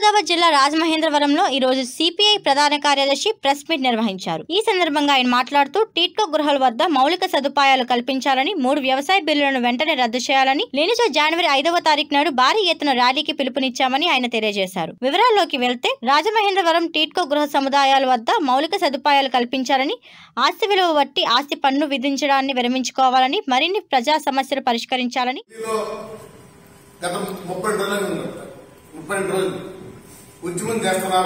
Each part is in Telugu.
తూర్పుగోదావరి జిల్లా రాజమహేంద్రవరంలో ఈ రోజు సిపిఐ ప్రధాన కార్యదర్శి ప్రెస్ మీట్ నిర్వహించారు. ఈ సందర్భంగా ఆయన మాట్లాడుతూ టిట్కో గృహాల వద్ద మౌలిక సదుపాయాలు కల్పించాలని, 3 వ్యవసాయ బిల్లులను వెంటనే రద్దు చేయాలని, లేనిచో జనవరి 5వ తారీఖు నాడు భారీ ఎత్తున ర్యాలీకి పిలుపునిచ్చామని ఆయన తెలియజేశారు. వివరాల్లోకి వెళ్తే రాజమహేంద్రవరం టిట్కో గృహ సముదాయాల వద్ద మౌలిక సదుపాయాలు కల్పించాలని, ఆస్తి విలువ బట్టి ఆస్తి పన్ను విధించడాన్ని విరమించుకోవాలని, మరిన్ని ప్రజా సమస్యలు పరిష్కరించాలని గత 32 రోజులు ఉద్యమం చేస్తున్నారు.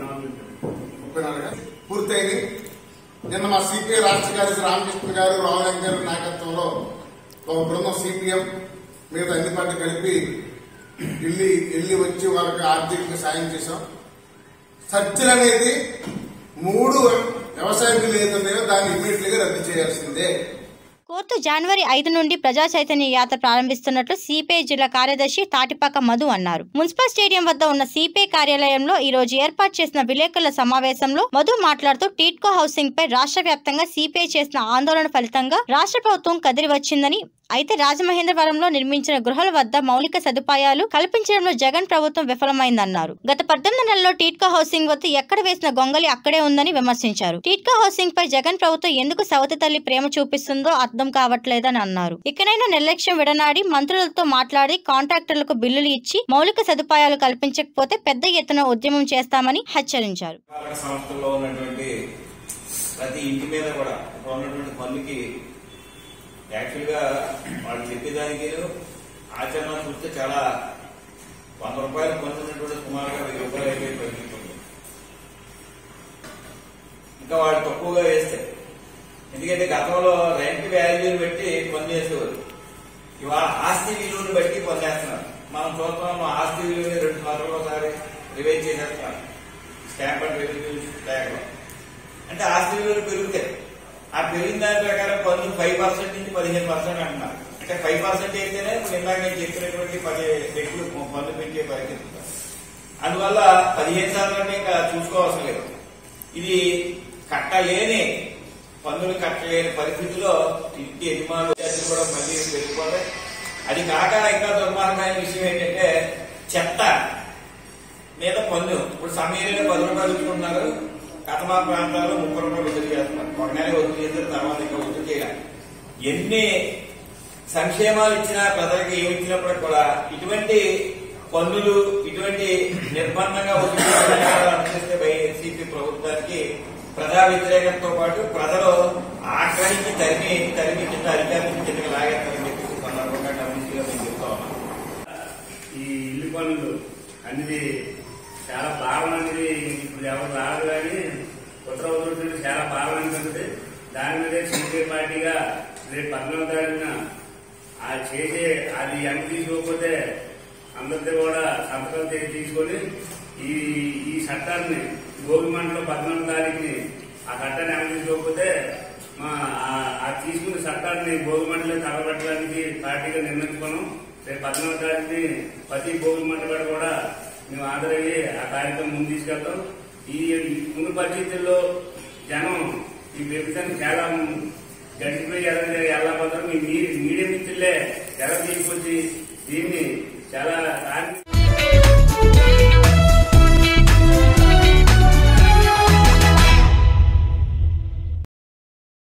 34 పూర్తయింది. నిన్న మా సిపిఐ రాష్ట్ర కార్యదర్శి రామకృష్ణ గారు, రావులంక గారి నాయకత్వంలో ఒక బృందం సిపిఎం మీద అన్ని పార్టీ కలిపి వెళ్ళి వచ్చి వాళ్ళకి ఆర్థికంగా సాయం చేశాం. సర్జలు అనేది 3 వ్యవసాయ బిల్లు ఏదైతున్నాయో దాన్ని ఇమ్మీడియట్ గా రద్దు చేయాల్సిందే. కోర్టు జనవరి 5 నుండి ప్రజా చైతన్య యాత్ర ప్రారంభిస్తున్నట్లు సిపిఐ జిల్లా కార్యదర్శి తాటిపాక మధు అన్నారు. మున్సిపల్ స్టేడియం వద్ద ఉన్న సిపిఐ కార్యాలయంలో ఈ రోజు ఏర్పాటు చేసిన విలేకరుల సమావేశంలో మధు మాట్లాడుతూ టిట్కో హౌసింగ్ పై రాష్ట్ర వ్యాప్తంగా సిపిఐ చేసిన ఆందోళన ఫలితంగా రాష్ట్ర ప్రభుత్వం కదిలి వచ్చిందని, అయితే రాజమహేంద్రవరంలో నిర్మించిన గృహాల వద్ద మౌలిక సదుపాయాలు కల్పించడంలో జగన్ ప్రభుత్వం విఫలమైందన్నారు. గత 18 నెలల్లో టిట్కో హౌసింగ్ వద్ద ఎక్కడ వేసిన గొంగలి అక్కడే ఉందని విమర్శించారు. టిట్కో హౌసింగ్ పై జగన్ ప్రభుత్వం ఎందుకు సవతి తల్లి ప్రేమ చూపిస్తుందో అర్థం కావట్లేదని అన్నారు. ఇకనైనా నిర్లక్ష్యం విడనాడి మంత్రులతో మాట్లాడి కాంట్రాక్టర్లకు బిల్లులు ఇచ్చి మౌలిక సదుపాయాలు కల్పించకపోతే పెద్ద ఎత్తున ఉద్యమం చేస్తామని హెచ్చరించారు. యాక్చువల్గా వాళ్ళు చెప్పేదానికి ఆచరణ చూస్తే చాలా 100 రూపాయలు పొందుతున్నటువంటి సుమారుగా 1000 రూపాయలు అయిపోయి పరిగెత్తుంది. ఇంకా వాళ్ళు తక్కువగా వేస్తే, ఎందుకంటే గతంలో రెంట్ వాల్యూని బట్టి పనిచేసేవారు, ఇవాళ ఆస్తి విలువను బట్టి పనిచేస్తున్నారు. మనం చూస్తున్నాం, ఆస్తి విలువని 2 సంవత్సరాలు ఒకసారి రివైజ్ చేసేస్తున్నారు స్టాంప్ అండ్ రెవెన్యూ ట్యాక్లో. అంటే ఆస్తి విలువలు పెరుగుతాయి. ఆ పెరిగిన దాని ప్రకారం పన్ను 5% నుంచి 15% అంటున్నారు. అంటే 5% అయితేనే ఇప్పుడు ఇందాక నేను చెప్పినటువంటి 10 రెట్లు పన్ను పెంచే పరిస్థితి. అందువల్ల 15% ఇంకా చూసుకోవాల్సిన లేదు. ఇది కట్టలేని పన్నులు కట్టలేని పరిస్థితిలో ఇంటి యజమానులు కూడా మళ్ళీ పెరిగిపోతాయి. అది కాక ఇంకా దుర్మార్గమైన విషయం ఏంటంటే చెత్త మీద పన్ను. ఇప్పుడు సమయంలో 10 రూపాయలు ఇచ్చుకుంటున్నారు, కథమా ప్రాంతాల్లో 30 రూపాయలు వసూలు చేస్తున్నారు. ఒక నెల వసూలు చేసిన తర్వాత ఇంకా వసూలు చేయాలి. ఎన్ని సంక్షేమాలు ఇచ్చినా ప్రజలకు ఏమి ఇచ్చినప్పటికీ కూడా ఇటువంటి పన్నులు, ఇటువంటి నిర్బంధంగా వసూలు అనుసరిస్తే వైసీపీ ప్రభుత్వానికి ప్రజా వ్యతిరేకతతో పాటు ప్రజలు ఆగ్రహించి తరిమి కింద అధికారులకు కిందకి లాగేస్తారని చెప్పి సందర్భంగా గమనించిగా మేము చెప్తా ఉన్నాం. ఈ ఇల్లు పనులు అనేది చాలా భావన అనేది ఇప్పుడు ఎవరు రాదు, కానీ ఉత్తరవుతుంది చాలా భావన ఉంటుంది. దాని మీదే సిపిఐ పార్టీగా రేపు 14వ తారీఖున చేసే అది ఎంత తీసుకోకపోతే అందరితో కూడా సంతకాలు తీసుకొని ఈ చట్టాన్ని గోవిమండలో 14వ తారీఖుని ఆ చట్టాన్ని ఎంత తీసుకోకపోతే తీసుకున్న చట్టాన్ని గోవిమండలో తగబట్టడానికి పార్టీగా నిర్ణయించుకున్నాం. రేపు 14వ తారీఖుని ప్రతి గోవిమండల కూడా మేము హాజరయ్యి ఆ కార్యక్రమం ముందు తీసుకెళ్తాం. ఈ ముందు పరిస్థితుల్లో జనం ఈ ప్రభుత్వాన్ని చాలా గడిచిపోయి వెళ్ళకపోతారు. మీ మీడియా మిత్రులే ఎలా తీసుకొచ్చి దీన్ని చాలా